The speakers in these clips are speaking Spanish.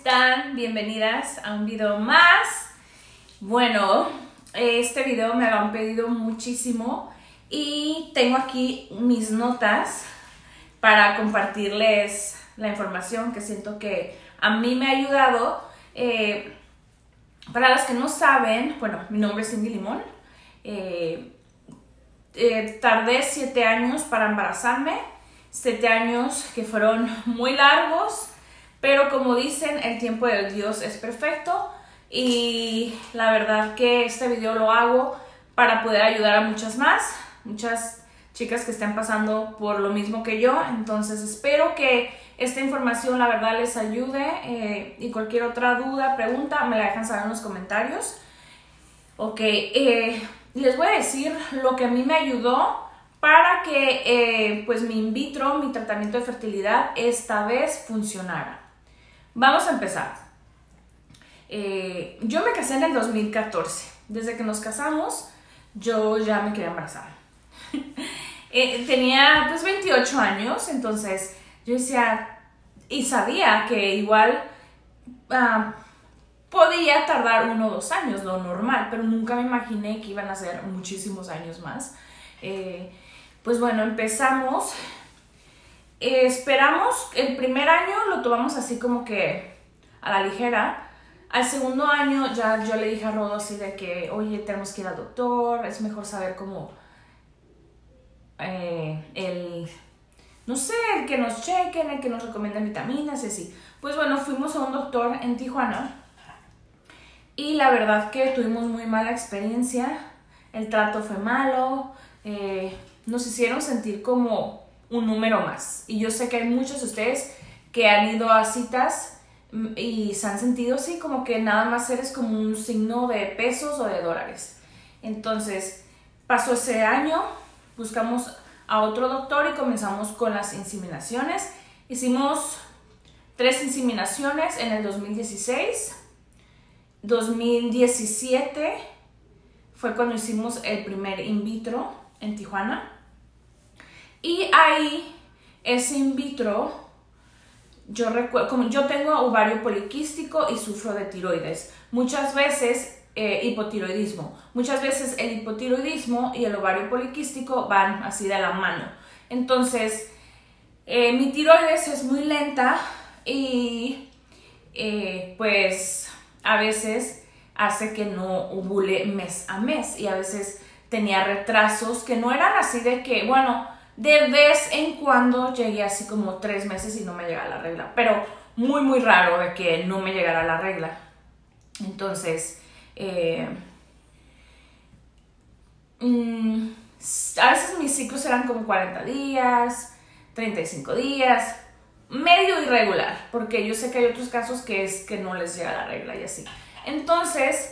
están? Bienvenidas a un video más. Bueno, este video me lo han pedido muchísimo y tengo aquí mis notas para compartirles la información que siento que a mí me ha ayudado. Para las que no saben, bueno, mi nombre es Cindy Limón. Tardé 7 años para embarazarme, 7 años que fueron muy largos, pero como dicen, el tiempo de Dios es perfecto y la verdad que este video lo hago para poder ayudar a muchas chicas que estén pasando por lo mismo que yo. Entonces espero que esta información la verdad les ayude y cualquier otra duda, pregunta, me la dejan saber en los comentarios. Ok, les voy a decir lo que a mí me ayudó para que pues mi in vitro, mi tratamiento de fertilidad esta vez funcionara. Vamos a empezar. Yo me casé en el 2014. Desde que nos casamos, yo ya me quería embarazar. Tenía pues 28 años, entonces yo decía y sabía que igual podía tardar 1 o 2 años, lo normal, pero nunca me imaginé que iban a ser muchísimos años más. Pues bueno, empezamos. Esperamos, el primer año lo tomamos así como que a la ligera. Al segundo año ya yo le dije a Rodo así de que, oye, tenemos que ir al doctor, es mejor saber cómo no sé, el que nos chequen, el que nos recomienden vitaminas y así. Pues bueno, fuimos a un doctor en Tijuana y la verdad que tuvimos muy mala experiencia. El trato fue malo, nos hicieron sentir como un número más. Y yo sé que hay muchos de ustedes que han ido a citas y se han sentido así, como que nada más eres como un signo de pesos o de dólares. Entonces, pasó ese año, buscamos a otro doctor y comenzamos con las inseminaciones. Hicimos 3 inseminaciones en el 2016. 2017 fue cuando hicimos el primer in vitro en Tijuana. Y ahí, ese in vitro, yo recuerdo, como yo tengo ovario poliquístico y sufro de tiroides, muchas veces hipotiroidismo. Muchas veces el hipotiroidismo y el ovario poliquístico van así de la mano. Entonces, mi tiroides es muy lenta y pues a veces hace que no ovule mes a mes y a veces tenía retrasos que no eran así de que, bueno, de vez en cuando llegué así como 3 meses y no me llegaba la regla, pero muy muy raro de que no me llegara la regla. Entonces, a veces mis ciclos eran como 40 días, 35 días, medio irregular, porque yo sé que hay otros casos que es que no les llega la regla y así. Entonces,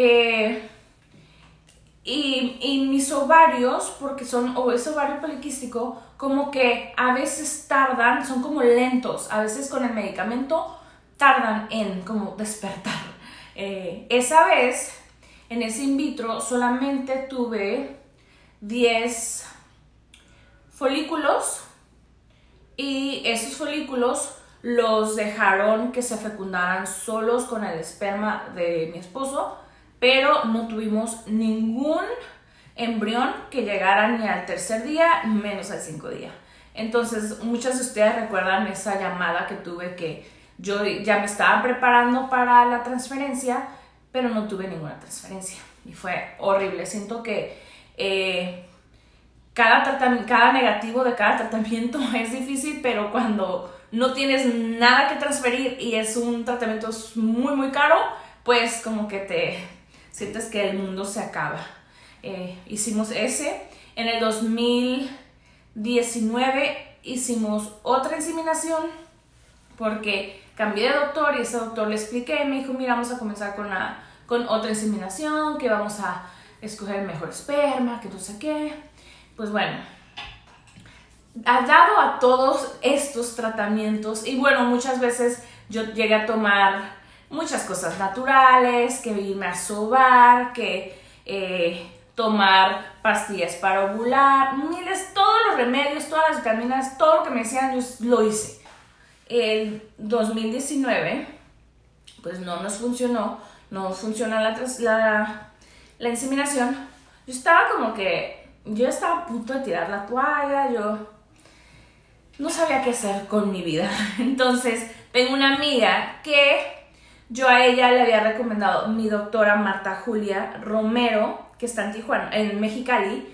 y mis ovarios, porque es ovario poliquístico, como que a veces tardan, son como lentos, a veces con el medicamento tardan en como despertar. Esa vez, en ese in vitro, solamente tuve 10 folículos y esos folículos los dejaron que se fecundaran solos con el esperma de mi esposo, pero no tuvimos ningún embrión que llegara ni al 3er día, menos al 5 día. Entonces, muchas de ustedes recuerdan esa llamada que tuve que yo ya me estaba preparando para la transferencia, pero no tuve ninguna transferencia. Y fue horrible. Siento que cada negativo de cada tratamiento es difícil, pero cuando no tienes nada que transferir y es un tratamiento muy muy caro, pues como que te sientes que el mundo se acaba. Hicimos ese. En el 2019 hicimos otra inseminación porque cambié de doctor y ese doctor le expliqué y me dijo, mira, vamos a comenzar con otra inseminación, que vamos a escoger el mejor esperma, que no sé qué. Pues bueno, dado a todos estos tratamientos, y bueno, muchas veces yo llegué a tomar muchas cosas naturales, que irme a sobar, que tomar pastillas para ovular, miles, todos los remedios, todas las vitaminas, todo lo que me decían, yo lo hice. El 2019 pues no nos funcionó, no funciona la inseminación. Yo estaba a punto de tirar la toalla, yo no sabía qué hacer con mi vida. Entonces, tengo una amiga que yo a ella le había recomendado mi doctora Marta Julia Romero, que está en Tijuana, en Mexicali,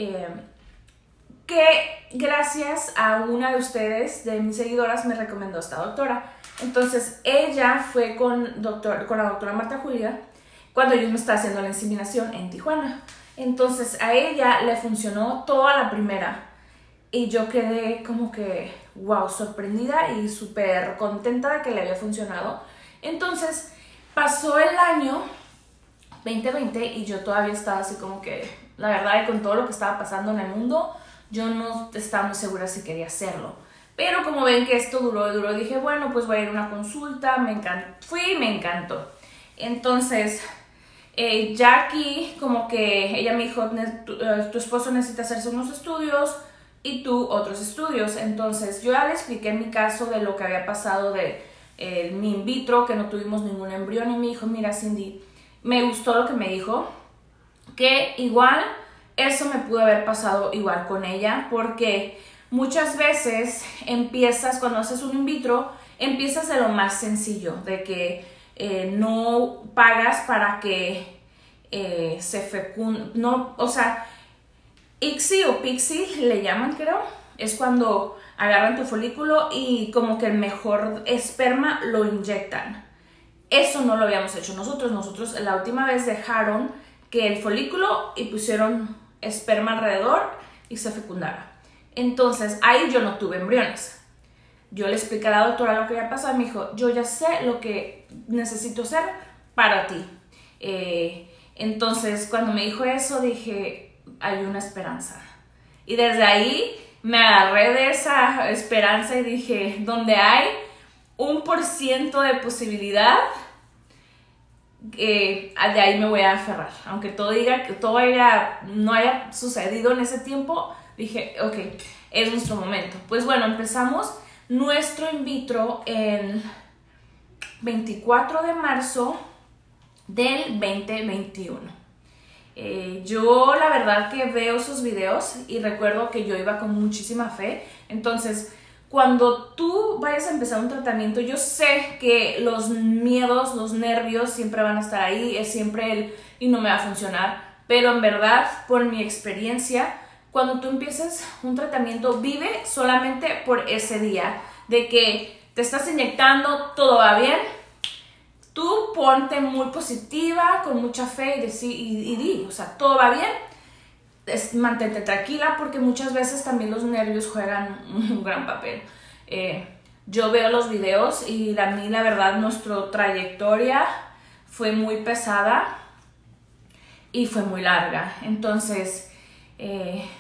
que gracias a una de ustedes, de mis seguidoras, me recomendó a esta doctora. Entonces, ella fue con la doctora Marta Julia cuando yo me estaba haciendo la inseminación en Tijuana. Entonces, a ella le funcionó toda la primera. Y yo quedé como que, wow, sorprendida y súper contenta de que le había funcionado. Entonces, pasó el año 2020 y yo todavía estaba así como que, la verdad, con todo lo que estaba pasando en el mundo, yo no estaba muy segura si quería hacerlo. Pero como ven que esto duró y duró, dije, bueno, pues voy a ir a una consulta, fui y me encantó. Entonces, Jackie, como que ella me dijo, tu esposo necesita hacerse unos estudios y tú otros estudios. Entonces, yo ya le expliqué mi caso de lo que había pasado de mi in vitro, que no tuvimos ningún embrión, y me dijo, mira Cindy, me gustó lo que me dijo, que igual eso me pudo haber pasado igual con ella, porque muchas veces cuando haces un in vitro, empiezas de lo más sencillo, de que no pagas para que se fecunde, no, o sea, ICSI o PICSI le llaman, creo, es cuando agarran tu folículo y como que el mejor esperma lo inyectan. Eso no lo habíamos hecho nosotros la última vez dejaron que el folículo y pusieron esperma alrededor y se fecundara. Entonces ahí yo no tuve embriones. Yo le expliqué a la doctora lo que había pasado y me dijo, yo ya sé lo que necesito hacer para ti. Entonces cuando me dijo eso dije, hay una esperanza. Y desde ahí me agarré de esa esperanza y dije, donde hay 1% de posibilidad, de ahí me voy a aferrar. Aunque todo no haya sucedido en ese tiempo, dije, ok, es nuestro momento. Pues bueno, empezamos nuestro in vitro el 24 de marzo del 2021. Yo la verdad que veo esos videos y recuerdo que yo iba con muchísima fe. Entonces, cuando tú vayas a empezar un tratamiento, yo sé que los miedos, los nervios siempre van a estar ahí, es siempre y no me va a funcionar, pero en verdad, por mi experiencia, cuando tú empieces un tratamiento, vive solamente por ese día, de que te estás inyectando, todo va bien. Tú ponte muy positiva, con mucha fe y di, o sea, todo va bien. Mantente tranquila porque muchas veces también los nervios juegan un gran papel. Yo veo los videos y a mí la verdad nuestra trayectoria fue muy pesada y fue muy larga. Entonces, ¿qué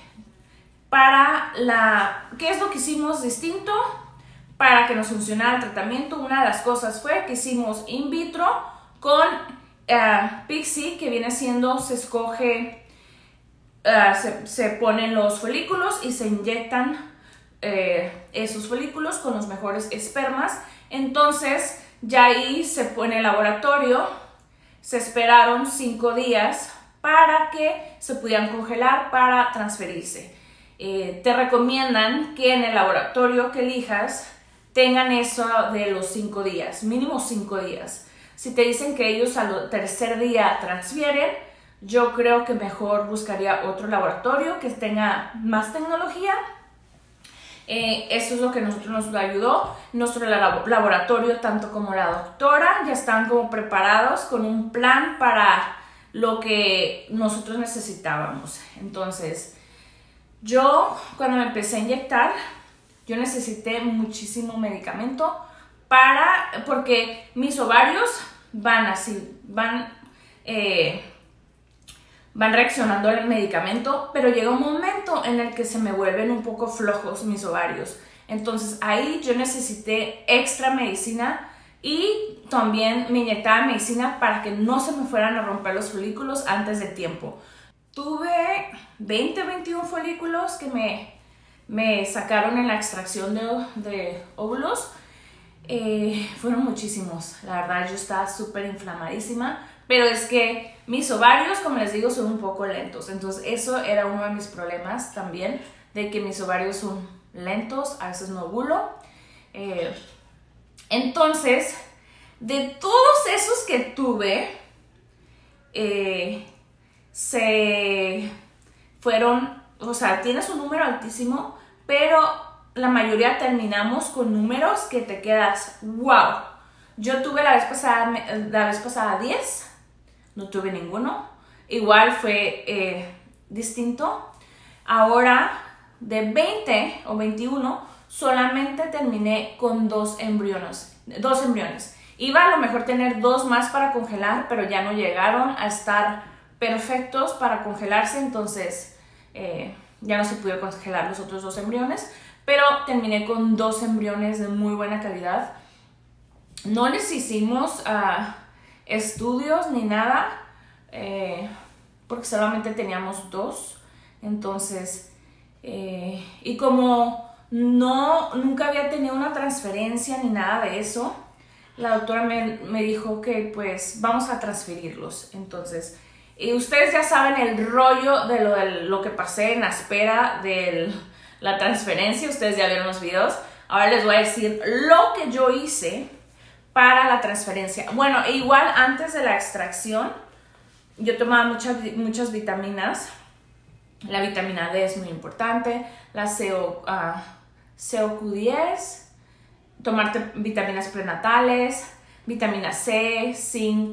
es lo que hicimos distinto? Para que nos funcionara el tratamiento, una de las cosas fue que hicimos in vitro con PICSI, que viene siendo, se escoge, se ponen los folículos y se inyectan esos folículos con los mejores espermas. Entonces, ya ahí se pone el laboratorio, se esperaron 5 días para que se pudieran congelar para transferirse. Te recomiendan que en el laboratorio que elijas tengan eso de los 5 días, mínimo 5 días. Si te dicen que ellos al tercer día transfieren, yo creo que mejor buscaría otro laboratorio que tenga más tecnología. Eso es lo que nos ayudó. Nuestro laboratorio, tanto como la doctora, ya están como preparados con un plan para lo que nosotros necesitábamos. Entonces, yo cuando me empecé a inyectar, yo necesité muchísimo medicamento porque mis ovarios van reaccionando al medicamento, pero llega un momento en el que se me vuelven un poco flojos mis ovarios. Entonces ahí yo necesité extra medicina y también me inyectaba medicina para que no se me fueran a romper los folículos antes de tiempo. Tuve 21 folículos que me sacaron en la extracción de óvulos. Fueron muchísimos, la verdad yo estaba súper inflamadísima, pero es que mis ovarios, como les digo, son un poco lentos, entonces eso era uno de mis problemas también, de que mis ovarios son lentos, a veces no ovulo. Entonces, de todos esos que tuve, se fueron, o sea, tienes un número altísimo, pero la mayoría terminamos con números que te quedas, wow. Yo tuve la vez pasada 10, no tuve ninguno. Igual fue distinto. Ahora, de 20 o 21, solamente terminé con 2 embriones. Iba a lo mejor tener 2 más para congelar, pero ya no llegaron a estar perfectos para congelarse, entonces ya no se pudo congelar los otros 2 embriones. Pero terminé con 2 embriones de muy buena calidad. No les hicimos estudios ni nada, porque solamente teníamos 2. Entonces, y como nunca había tenido una transferencia ni nada de eso, la doctora me dijo que pues vamos a transferirlos. Entonces, y ustedes ya saben el rollo de lo que pasé en la espera de la transferencia, ustedes ya vieron los videos. Ahora les voy a decir lo que yo hice para la transferencia. Bueno, igual antes de la extracción, yo tomaba muchas vitaminas. La vitamina D es muy importante, la CoQ10, tomarte vitaminas prenatales, vitamina C, zinc,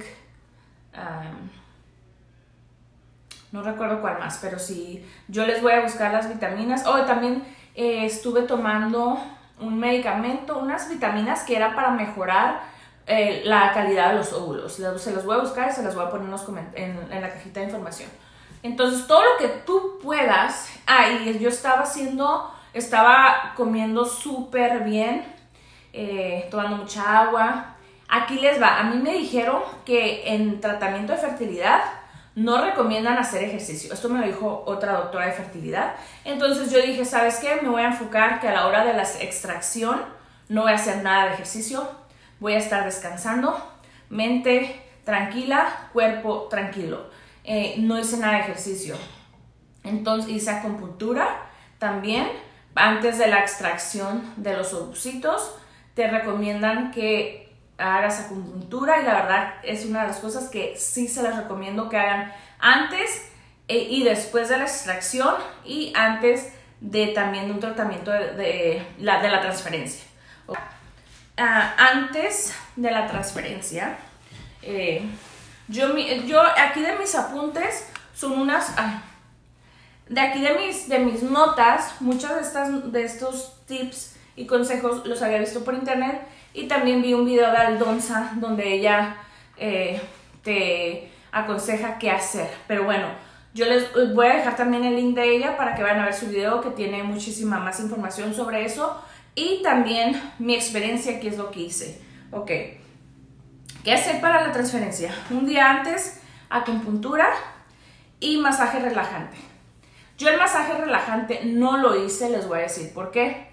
no recuerdo cuál más, pero sí, yo les voy a buscar las vitaminas. También estuve tomando un medicamento, unas vitaminas que era para mejorar la calidad de los óvulos. Se los voy a buscar y se los voy a poner en la cajita de información. Entonces, todo lo que tú puedas. Y yo estaba comiendo súper bien, tomando mucha agua. Aquí les va. A mí me dijeron que en tratamiento de fertilidad no recomiendan hacer ejercicio. Esto me lo dijo otra doctora de fertilidad. Entonces yo dije, ¿sabes qué? Me voy a enfocar que a la hora de la extracción no voy a hacer nada de ejercicio. Voy a estar descansando, mente tranquila, cuerpo tranquilo. No hice nada de ejercicio. Entonces hice acupuntura también. Antes de la extracción de los ovocitos, te recomiendan que hagas acupuntura, y la verdad es una de las cosas que sí se las recomiendo que hagan antes y después de la extracción, y antes también de un tratamiento de la transferencia. Antes de la transferencia, yo aquí de mis apuntes son unas... de aquí de mis notas, muchos de estos tips y consejos los había visto por internet, y también vi un video de Aldonza donde ella te aconseja qué hacer. Pero bueno, yo les voy a dejar también el link de ella para que vayan a ver su video, que tiene muchísima más información sobre eso, y también mi experiencia, qué es lo que hice. Ok, ¿qué hacer para la transferencia? Un día antes, acupuntura y masaje relajante. Yo el masaje relajante no lo hice, les voy a decir por qué.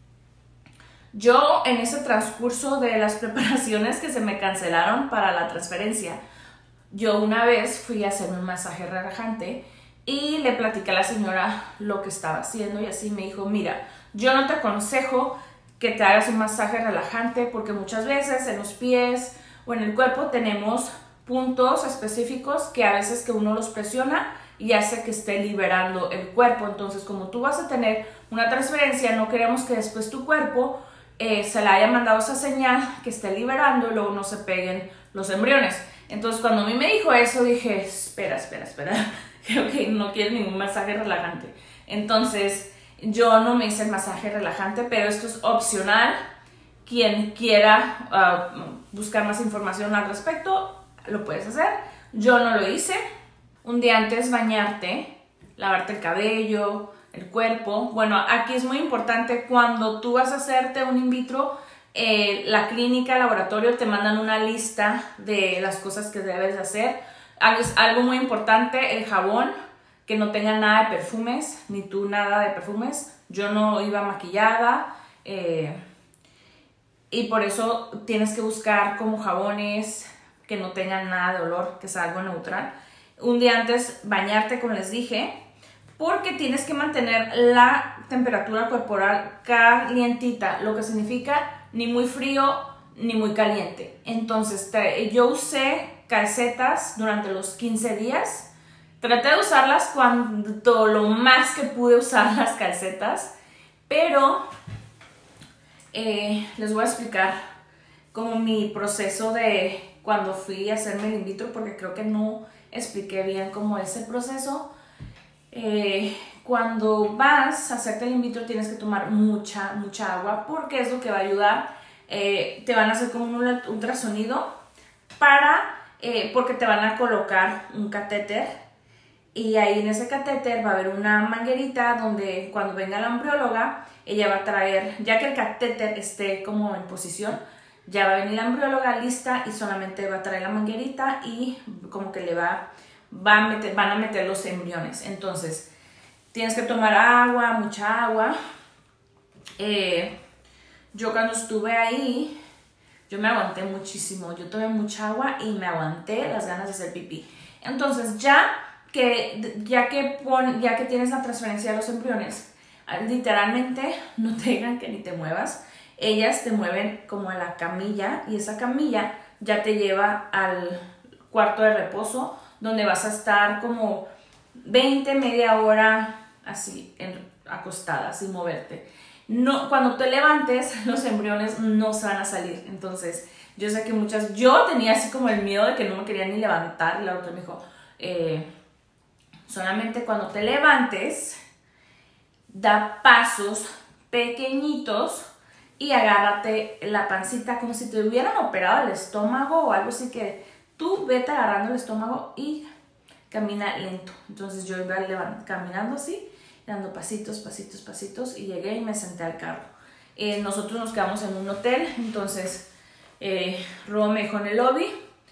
Yo en ese transcurso de las preparaciones que se me cancelaron para la transferencia, yo una vez fui a hacerme un masaje relajante y le platicé a la señora lo que estaba haciendo, y así me dijo, mira, yo no te aconsejo que te hagas un masaje relajante porque muchas veces en los pies o en el cuerpo tenemos puntos específicos que a veces que uno los presiona y hace que esté liberando el cuerpo. Entonces, como tú vas a tener una transferencia, no queremos que después tu cuerpo se le haya mandado esa señal que esté liberando y luego no se peguen los embriones. Entonces, cuando a mí me dijo eso, dije, espera, creo que no quiero ningún masaje relajante. Entonces, yo no me hice el masaje relajante, pero esto es opcional. Quien quiera buscar más información al respecto, lo puedes hacer. Yo no lo hice. Un día antes, bañarte, lavarte el cabello, el cuerpo. Bueno, aquí es muy importante cuando tú vas a hacerte un in vitro, la clínica, el laboratorio te mandan una lista de las cosas que debes hacer. Algo muy importante, el jabón, que no tenga nada de perfumes, ni tú nada de perfumes. Yo no iba maquillada. y por eso tienes que buscar como jabones que no tengan nada de olor, que sea algo neutral. Un día antes bañarte, como les dije, porque tienes que mantener la temperatura corporal calientita, lo que significa ni muy frío ni muy caliente. Entonces yo usé calcetas durante los 15 días. Traté de usarlas cuando lo más que pude usar las calcetas, pero les voy a explicar como mi proceso de cuando fui a hacerme el in vitro, porque creo que no expliqué bien cómo es el proceso. Cuando vas a hacerte el in vitro tienes que tomar mucha agua, porque es lo que va a ayudar. Te van a hacer como un ultrasonido porque te van a colocar un catéter, y ahí en ese catéter va a haber una manguerita donde cuando venga la embrióloga, ella va a traer, ya que el catéter esté como en posición, ya va a venir la embrióloga lista y solamente va a traer la manguerita y como que van a meter los embriones. Entonces tienes que tomar agua, mucha agua. Yo cuando estuve ahí, yo me aguanté muchísimo. Yo tomé mucha agua y me aguanté las ganas de hacer pipí. Entonces ya que tienes la transferencia de los embriones, literalmente no te digan que ni te muevas. Ellas te mueven como a la camilla, y esa camilla ya te lleva al cuarto de reposo, donde vas a estar como 20, media hora así acostada, sin moverte. No, cuando te levantes, los embriones no se van a salir. Entonces, yo sé que yo tenía así como el miedo de que no me quería ni levantar, y la otra me dijo, solamente cuando te levantes, da pasos pequeñitos y agárrate la pancita como si te hubieran operado el estómago o algo así, que tú vete agarrando el estómago y camina lento. Entonces yo iba caminando así, dando pasitos, y llegué y me senté al carro. Nosotros nos quedamos en un hotel, entonces Ro me dejó en el lobby,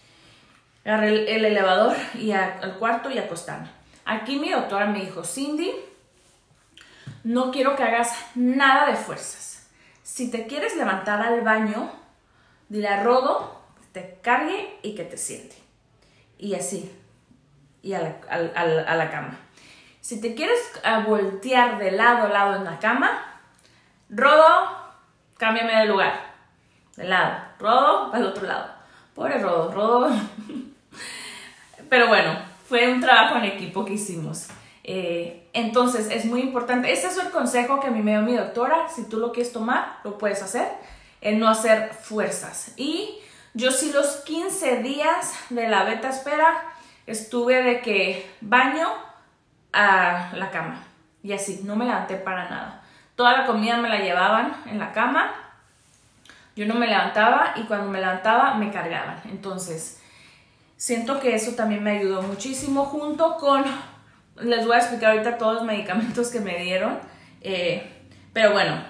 agarré el elevador y al cuarto y acostarme. Aquí mi doctora me dijo, Cindy, no quiero que hagas nada de fuerzas. Si te quieres levantar al baño, dile a Rodo que te cargue y que te siente. Y así, y a la cama. Si te quieres voltear de lado a lado en la cama, Rodo, cámbiame de lugar. De lado. Rodo, al otro lado. Pobre Rodo. Pero bueno, fue un trabajo en equipo que hicimos. Entonces es muy importante, este es el consejo que a mí me dio mi doctora. Si tú lo quieres tomar, lo puedes hacer, el no hacer fuerzas. Y yo sí, los 15 días de la beta espera estuve de que baño a la cama, y así, no me levanté para nada. Toda la comida me la llevaban en la cama, yo no me levantaba, y cuando me levantaba me cargaban. Entonces siento que eso también me ayudó muchísimo, junto con, les voy a explicar ahorita todos los medicamentos que me dieron. Pero bueno,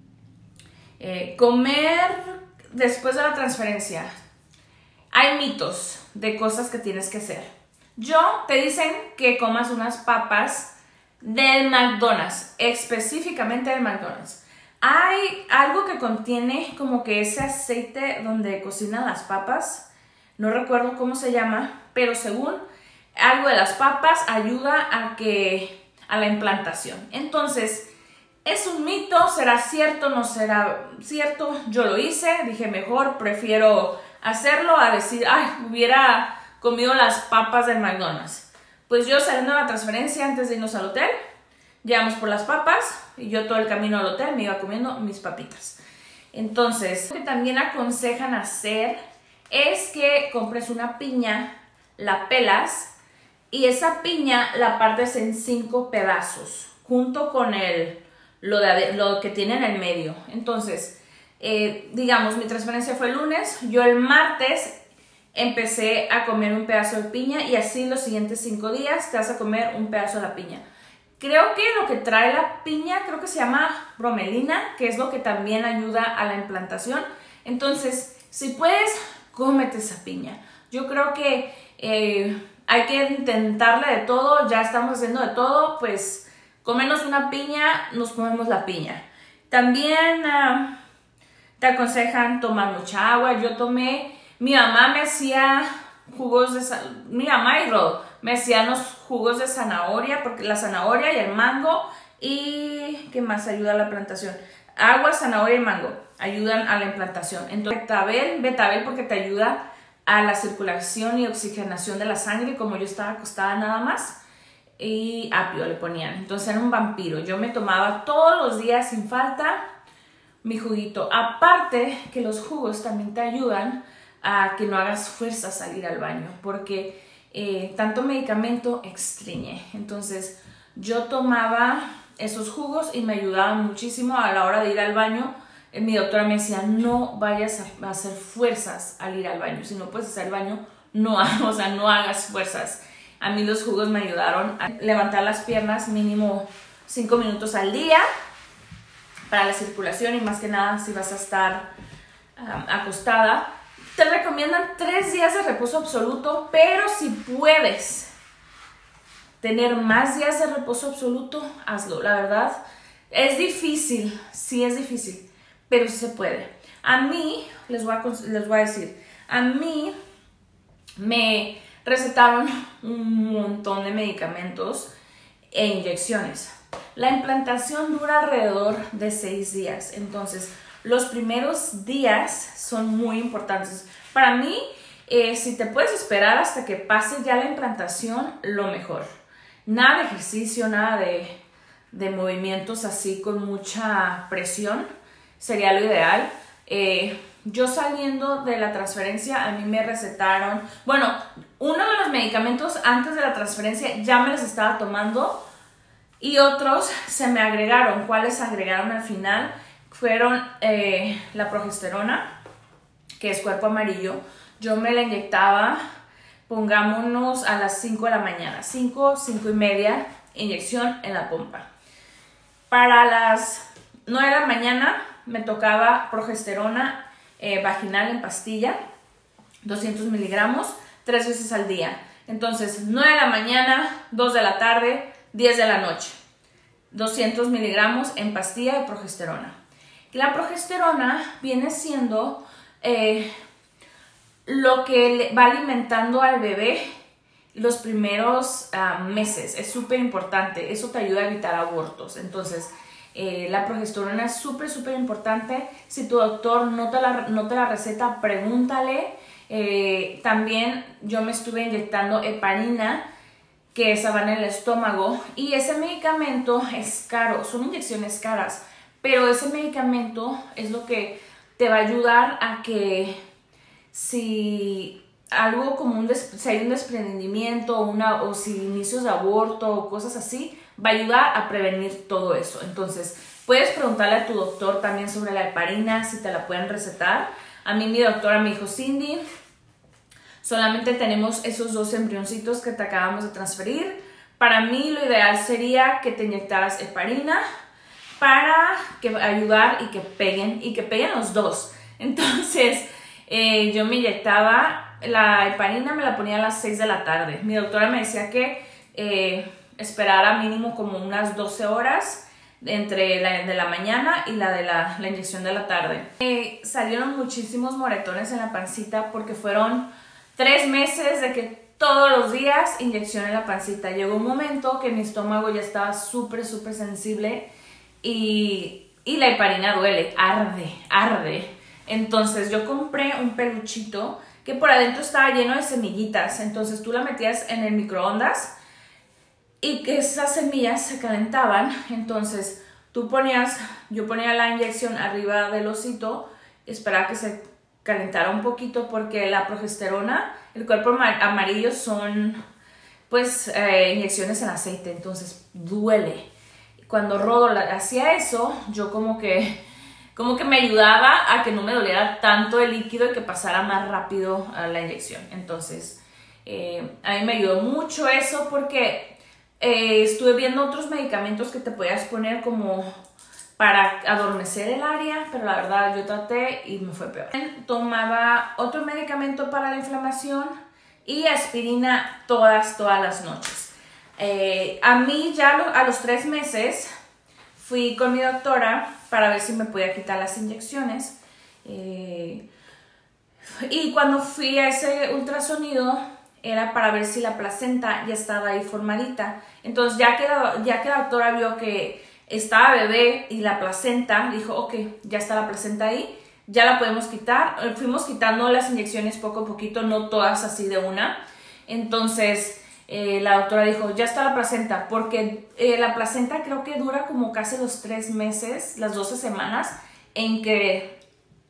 comer después de la transferencia, hay mitos de cosas que tienes que hacer. Te dicen que comas unas papas del McDonald's, específicamente del McDonald's. Hay algo que contiene como que ese aceite donde cocinan las papas, no recuerdo cómo se llama, pero según algo de las papas ayuda a la implantación. Entonces, ¿es un mito? ¿Será cierto? ¿No será cierto? Yo lo hice, dije mejor, prefiero hacerlo a decir, ay, hubiera comido las papas del McDonald's. Pues yo, saliendo de la transferencia antes de irnos al hotel, llegamos por las papas y yo todo el camino al hotel me iba comiendo mis papitas. Entonces, lo que también aconsejan hacer es que compres una piña, la pelas y esa piña la partes en 5 pedazos junto con lo que tiene en el medio. Entonces, digamos, mi transferencia fue el lunes, yo el martes empecé a comer un pedazo de piña y así los siguientes 5 días te vas a comer un pedazo de la piña. Creo que lo que trae la piña, creo que se llama bromelina, que es lo que también ayuda a la implantación. Entonces, si puedes, cómete esa piña. Yo creo que hay que intentarle de todo, ya estamos haciendo de todo, pues comernos una piña, nos comemos la piña. También, te aconsejan tomar mucha agua. Mi mamá me hacía mi mamá y Rod me hacían los jugos de zanahoria, porque la zanahoria y el mango, y ¿qué más ayuda a la plantación? Agua, zanahoria y mango ayudan a la implantación. Entonces betabel porque te ayuda a la circulación y oxigenación de la sangre, como yo estaba acostada nada más, y apio le ponían. Entonces era un vampiro. Yo me tomaba todos los días sin falta mi juguito. Aparte que los jugos también te ayudan a que no hagas fuerzas al ir al baño, porque tanto medicamento extriñe. Entonces yo tomaba esos jugos y me ayudaban muchísimo a la hora de ir al baño. Mi doctora me decía, no vayas a hacer fuerzas al ir al baño. Si no puedes hacer el baño, no hagas fuerzas. A mí los jugos me ayudaron a levantar las piernas mínimo 5 minutos al día para la circulación, y más que nada si vas a estar acostada. Te recomiendan 3 días de reposo absoluto, pero si puedes tener más días de reposo absoluto, hazlo. La verdad, es difícil, sí es difícil, pero sí se puede. A mí, les voy a decir, a mí me recetaron un montón de medicamentos e inyecciones. La implantación dura alrededor de 6 días, entonces los primeros días son muy importantes. Para mí, si te puedes esperar hasta que pase ya la implantación, lo mejor. Nada de ejercicio, nada de movimientos así con mucha presión, sería lo ideal. Yo saliendo de la transferencia, a mí me recetaron, bueno, uno de los medicamentos antes de la transferencia ya me los estaba tomando, y otros se me agregaron. ¿Cuáles agregaron al final? Fueron la progesterona, que es cuerpo amarillo. Yo me la inyectaba, pongámonos a las 5 de la mañana, 5 y media, inyección en la pompa. Para las 9 de la mañana me tocaba progesterona vaginal en pastilla, 200 miligramos, 3 veces al día. Entonces, 9 de la mañana, 2 de la tarde, 10 de la noche. 200 miligramos en pastilla de progesterona. La progesterona viene siendo lo que va alimentando al bebé los primeros meses. Es súper importante. Eso te ayuda a evitar abortos. Entonces, la progesterona es súper importante. Si tu doctor no te la receta, pregúntale. También yo me estuve inyectando heparina, que esa va en el estómago, y ese medicamento es caro. Son inyecciones caras, pero ese medicamento es lo que te va a ayudar a que si algo como si hay un desprendimiento o si inicios de aborto o cosas así, va a ayudar a prevenir todo eso. Entonces, puedes preguntarle a tu doctor también sobre la heparina, si te la pueden recetar. A mí mi doctora me dijo, Cindy, solamente tenemos esos 2 embrioncitos que te acabamos de transferir. Para mí lo ideal sería que te inyectaras heparina para ayudar y que peguen los 2. Entonces, yo me inyectaba la heparina, me la ponía a las 6 de la tarde. Mi doctora me decía que esperara mínimo como unas 12 horas entre la de la mañana y la de la inyección de la tarde. Salieron muchísimos moretones en la pancita porque fueron 3 meses de que todos los días inyección en la pancita. Llegó un momento que mi estómago ya estaba súper sensible y la heparina duele, arde. Entonces yo compré un peluchito que por adentro estaba lleno de semillitas. Entonces tú la metías en el microondas y que esas semillas se calentaban. Entonces yo ponía la inyección arriba del osito, esperaba que se calentara un poquito, porque la progesterona, el cuerpo amarillo son pues inyecciones en aceite, entonces duele. Cuando Rodo hacía eso, yo como que me ayudaba a que no me doliera tanto el líquido y que pasara más rápido a la inyección. Entonces a mí me ayudó mucho eso, porque estuve viendo otros medicamentos que te podías poner como para adormecer el área, pero la verdad yo traté y me fue peor. Tomaba otro medicamento para la inflamación y aspirina todas las noches. A mí ya a los 3 meses fui con mi doctora para ver si me podía quitar las inyecciones, Y cuando fui a ese ultrasonido era para ver si la placenta ya estaba ahí formadita. Entonces ya que la doctora vio que estaba bebé y la placenta, dijo, ok, ya está la placenta ahí, ya la podemos quitar. Fuimos quitando las inyecciones poco a poquito, no todas así de una. Entonces la doctora dijo, ya está la placenta, porque la placenta creo que dura como casi los 3 meses, las 12 semanas, en que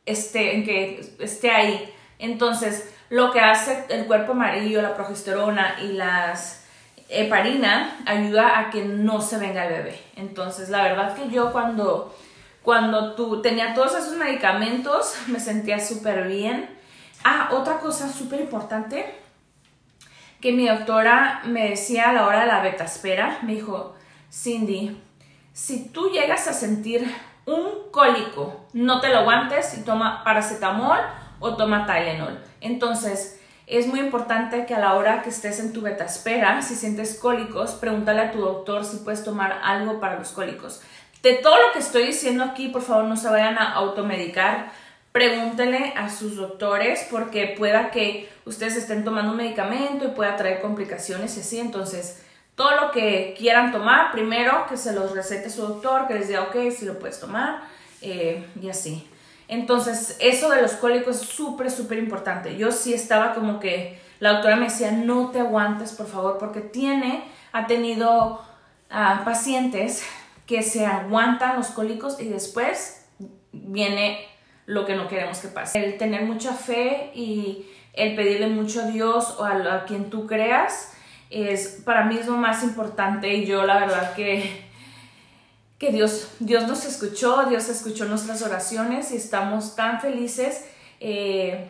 esté ahí. Entonces, lo que hace el cuerpo amarillo, la progesterona y las heparina ayuda a que no se venga el bebé. Entonces, la verdad que yo cuando tenía todos esos medicamentos me sentía súper bien. Otra cosa súper importante que mi doctora me decía a la hora de la betaspera, me dijo, Cindy, si tú llegas a sentir un cólico, no te lo aguantes y toma paracetamol o toma Tylenol. Entonces, es muy importante que a la hora que estés en tu betaspera, si sientes cólicos, pregúntale a tu doctor si puedes tomar algo para los cólicos. De todo lo que estoy diciendo aquí, por favor, no se vayan a automedicar. Pregúntenle a sus doctores porque pueda que ustedes estén tomando un medicamento y pueda traer complicaciones y así. Entonces, todo lo que quieran tomar, primero que se los recete su doctor, que les diga, ok, si lo puedes tomar y así. Entonces, eso de los cólicos es súper, súper importante. Yo sí estaba como que la doctora me decía, no te aguantes, por favor, porque ha tenido pacientes que se aguantan los cólicos y después viene lo que no queremos que pase. El tener mucha fe y el pedirle mucho a Dios o a quien tú creas para mí es lo más importante. Y yo la verdad que Dios nos escuchó, Dios escuchó nuestras oraciones y estamos tan felices. Y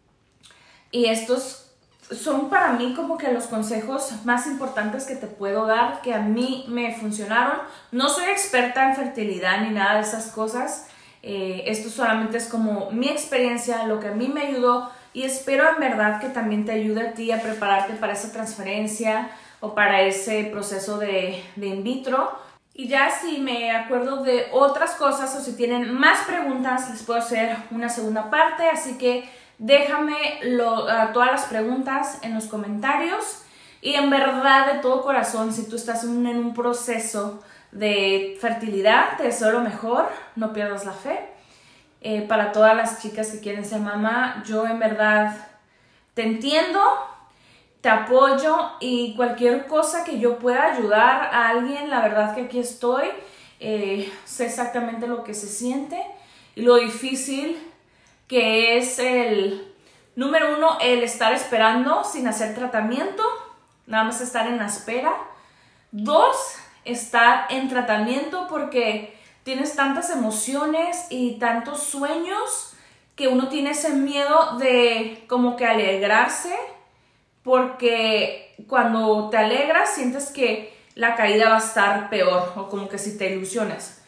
estos son para mí como que los consejos más importantes que te puedo dar, que a mí me funcionaron. No soy experta en fertilidad ni nada de esas cosas. Esto solamente es como mi experiencia, lo que a mí me ayudó, y espero en verdad que también te ayude a ti a prepararte para esa transferencia o para ese proceso de in vitro. Y ya si me acuerdo de otras cosas o si tienen más preguntas, les puedo hacer una segunda parte. Así que déjame todas las preguntas en los comentarios. Y en verdad, de todo corazón, si tú estás en un proceso de fertilidad, te deseo lo mejor, no pierdas la fe. Para todas las chicas que quieren ser mamá, yo en verdad te entiendo, te apoyo, y cualquier cosa que yo pueda ayudar a alguien, la verdad que aquí estoy. Sé exactamente lo que se siente y lo difícil que es número 1, el estar esperando sin hacer tratamiento, nada más estar en la espera. 2, estar en tratamiento porque tienes tantas emociones y tantos sueños que uno tiene ese miedo de como que alegrarse, porque cuando te alegras sientes que la caída va a estar peor, o como que si te ilusionas,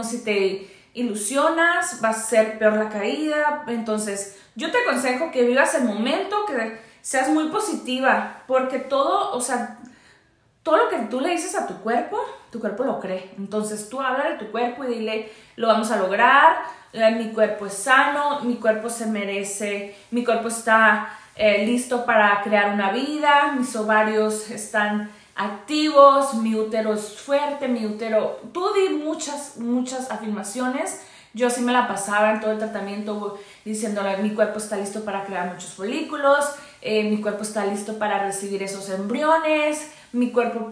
va a ser peor la caída. Entonces yo te aconsejo que vivas el momento, que seas muy positiva, porque todo lo que tú le dices a tu cuerpo lo cree. Entonces tú habla de tu cuerpo y dile, lo vamos a lograr, mi cuerpo es sano, mi cuerpo se merece, mi cuerpo está listo para crear una vida, mis ovarios están activos, mi útero es fuerte, tú di muchas afirmaciones. Yo sí me la pasaba en todo el tratamiento diciéndole, mi cuerpo está listo para crear muchos folículos, mi cuerpo está listo para recibir esos embriones, mi cuerpo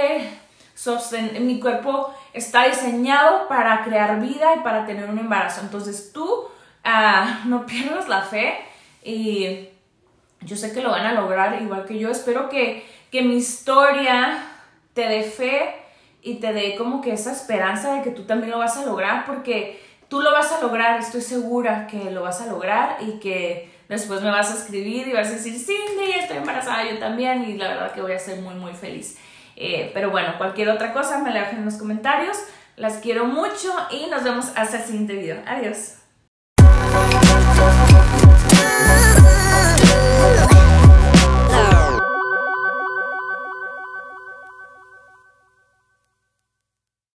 mi cuerpo está diseñado para crear vida y para tener un embarazo. Entonces tú no pierdas la fe, y yo sé que lo van a lograr igual que yo. Espero que mi historia te dé fe y te dé como que esa esperanza de que tú también lo vas a lograr, porque tú lo vas a lograr, estoy segura que lo vas a lograr, y que después me vas a escribir y vas a decir, Cindy, estoy embarazada, yo también, y la verdad que voy a ser muy, muy feliz. Pero bueno, cualquier otra cosa me la dejan en los comentarios. Las quiero mucho y nos vemos hasta el siguiente video. Adiós.